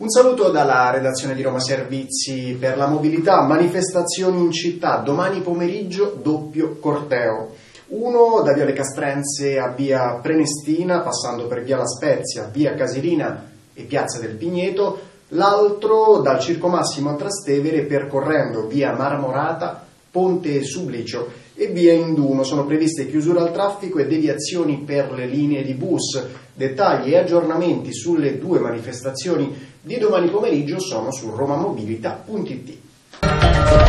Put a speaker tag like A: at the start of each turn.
A: Un saluto dalla redazione di Roma Servizi per la Mobilità. Manifestazioni in città, domani pomeriggio doppio corteo. Uno da Viale Castrense a Via Prenestina, passando per Via La Spezia, Via Casilina e Piazza del Pigneto. L'altro dal Circo Massimo a Trastevere, percorrendo Via Marmorata, Ponte Sublicio e Via Induno. Sono previste chiusure al traffico e deviazioni per le linee di bus. Dettagli e aggiornamenti sulle due manifestazioni di domani pomeriggio sono su romamobilita.it.